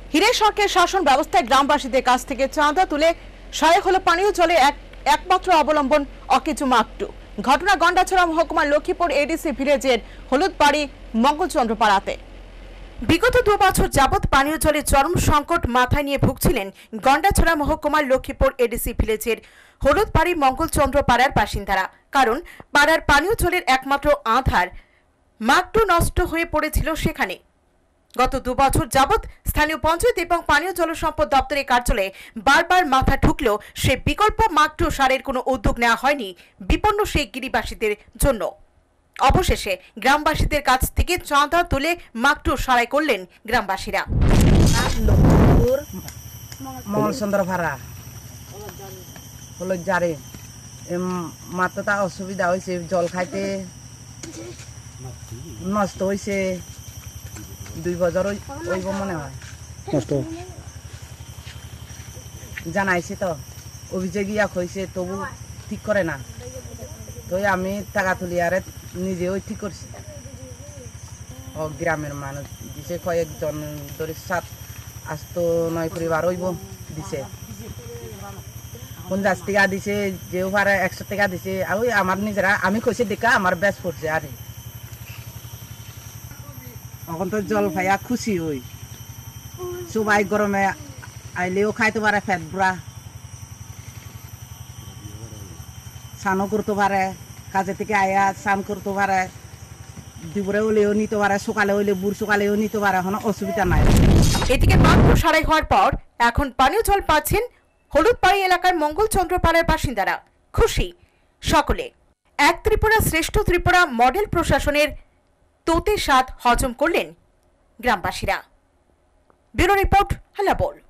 হিরে সরকারের শাসন ব্যবস্থায় গ্রামবাসীদের কাছ থেকে চাঁদা তুলে সহায়ক হলো পানীয় জলে একমাত্র অবলম্বন অকেজু মাকটু। ঘটনা গন্ডাছড়া মহকুমার লক্ষ্মীপুর এডিসি ভিলেজের হলুদবাড়ি মঙ্গলচন্দ্র পাড়াতে। বিগত 2 বছর যাবৎ পানীয় জলের চরম সংকট মাথায় নিয়ে ভুগছিলেন গন্ডাছড়া মহকুমার লক্ষ্মীপুর এডিসি ভিলেজের হলুদবাড়ি মঙ্গলচন্দ্র পাড়ার বাসিন্দারা। কারণ পাড়ার পানীয় জলের একমাত্র আধার মাকটু নষ্ট হয়ে পড়েছিল সেখানে। গত 2 বছর যাবৎ স্থানীয় পঞ্চায়েত এবং পানীয় জল সম্পদ দপ্তরের কার্যালয়ে বারবার মাথা ঠুকলেও সে বিকল্প মাকটু সারের কোনো উদ্যোগ নেওয়া হয়নি বিপন্ন সেই গিরিবাসীদের জন্য। অবশেষে গ্রামবাসীদের কাছ থেকে চাঁদা তুলে মাকটু সারাই করলেন গ্রামবাসীরা। মঙ্গলচন্দ্র ভাড়া হলো জারে মাত্রটা অসুবিধা হয়েছে, জল খাইতে নষ্ট হয়েছে। 2 বছর হইব মনে হয় নষ্ট জানাইছে, তো অভিযোগ ইয়া হয়েছে, তবু ঠিক করে না। তো আমি টাকা তুলি আরে নিজে ওই ঠিক করছি। ও গ্রামের মানুষ দিছে, কয়েকজন ধরে 7-8-9 পরিবার হইব দিছে। 50 টাকা দিছে, যেও পারে 100 টাকা দিছে। ওই আমার নিজেরা আমি কইছি দেখা আমার ব্যাস পড়ছে। আরে এখন তো জল ভাইয়া খুশি হই, সবাই গরমে আইলেও খাইতে পারে, ফ্যাট বুড়া স্নানও করতে পারে, কাজে থেকে আয়া স্নান করতে পারে, দুপুরে হলেও নিতে পারে, সকালে হইলে বুড় সকালেও নিতে পারে, কোনো অসুবিধা নাই। এদিকে মাকটু সারাই হওয়ার পর এখন পানীয় জল পাচ্ছেন হলুদবাড়ি এলাকার মঙ্গলচন্দ্র পাড়ার বাসিন্দারা। খুশি সকলে। এক ত্রিপুরা শ্রেষ্ঠ ত্রিপুরা মডেল প্রশাসনের তোতে স্বাদ হজম করলেন গ্রামবাসীরা। Bureau report, হাল্লাবোল।